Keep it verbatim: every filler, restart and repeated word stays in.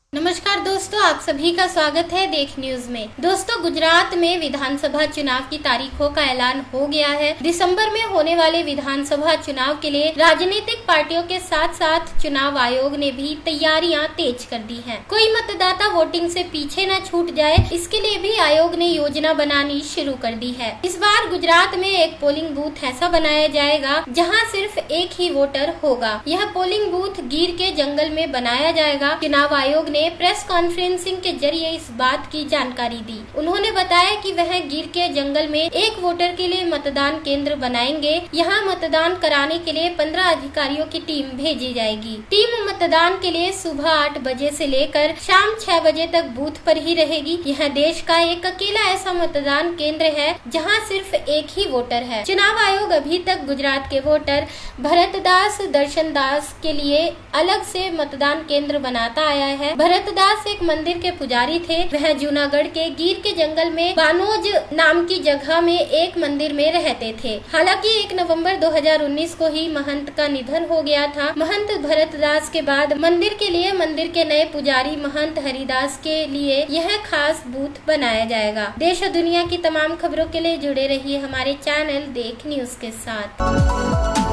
नमस्कार दोस्तों, आप सभी का स्वागत है देख न्यूज में। दोस्तों, गुजरात में विधानसभा चुनाव की तारीखों का ऐलान हो गया है। दिसंबर में होने वाले विधानसभा चुनाव के लिए राजनीतिक पार्टियों के साथ साथ चुनाव आयोग ने भी तैयारियां तेज कर दी हैं। कोई मतदाता वोटिंग से पीछे न छूट जाए, इसके लिए भी आयोग ने योजना बनानी शुरू कर दी है। इस बार गुजरात में एक पोलिंग बूथ ऐसा बनाया जाएगा जहाँ सिर्फ एक ही वोटर होगा। यह पोलिंग बूथ गिर के जंगल में बनाया जाएगा। चुनाव आयोग ने प्रेस कॉन्फ्रेंसिंग के जरिए इस बात की जानकारी दी। उन्होंने बताया कि वह गिर के जंगल में एक वोटर के लिए मतदान केंद्र बनाएंगे। यहाँ मतदान कराने के लिए पंद्रह अधिकारियों की टीम भेजी जाएगी। टीम मतदान के लिए सुबह आठ बजे से लेकर शाम छह बजे तक बूथ पर ही रहेगी। यह देश का एक अकेला ऐसा मतदान केंद्र है जहाँ सिर्फ एक ही वोटर है। चुनाव आयोग अभी तक गुजरात के वोटर भरतदास दर्शन दास के लिए अलग से मतदान केंद्र बनाता आया है। भरतदास एक मंदिर के पुजारी थे। वह जूनागढ़ के गिर के जंगल में बानोज नाम की जगह में एक मंदिर में रहते थे। हालांकि एक नवंबर दो हज़ार उन्नीस को ही महंत का निधन हो गया था। महंत भरतदास के बाद मंदिर के लिए मंदिर के नए पुजारी महंत हरिदास के लिए यह खास बूथ बनाया जाएगा। देश और दुनिया की तमाम खबरों के लिए जुड़े रहिए हमारे चैनल देख न्यूज के साथ।